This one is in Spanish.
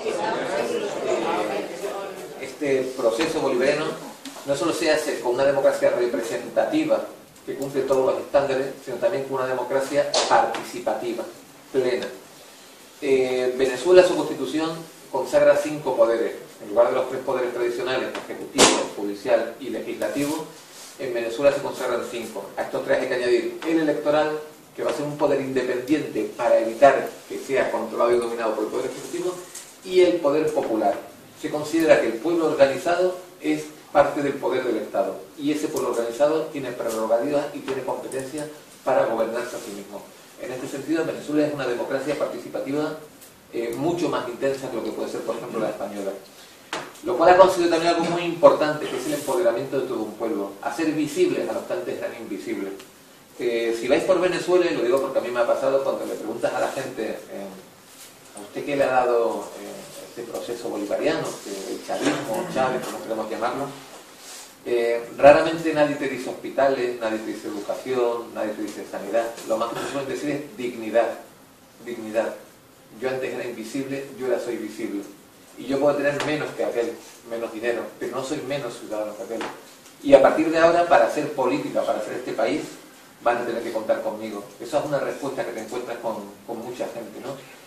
este proceso bolivariano no solo se hace con una democracia representativa que cumple todos los estándares, sino también con una democracia participativa, plena. Venezuela, su constitución, consagra 5 poderes. En lugar de los 3 poderes tradicionales, ejecutivo, judicial y legislativo, en Venezuela se consagran 5. A estos 3 hay que añadir el electoral, que va a ser un poder independiente para evitar que sea controlado y dominado por el poder ejecutivo, y el poder popular. Se considera que el pueblo organizado es parte del poder del Estado, y ese pueblo organizado tiene prerrogativas y tiene competencia para gobernarse a sí mismo. En este sentido, Venezuela es una democracia participativa mucho más intensa que lo que puede ser, por ejemplo, la española. Lo cual ha conseguido también algo muy importante, que es el empoderamiento de todo un pueblo, hacer visibles a los que antes eran invisibles. Si vais por Venezuela, y lo digo porque a mí me ha pasado, cuando le preguntas a la gente, ¿a usted qué le ha dado este proceso bolivariano, el chavismo, Chávez, como queremos llamarlo? Raramente nadie te dice hospitales, nadie te dice educación, nadie te dice sanidad. Lo más que te suelen decir es dignidad. Dignidad. Yo antes era invisible, yo ahora soy visible. Y yo puedo tener menos que aquel, menos dinero, pero no soy menos ciudadano que aquel. Y a partir de ahora, para hacer política, para hacer este país, van a tener que contar conmigo. Esa es una respuesta que te encuentras con mucha gente, ¿no?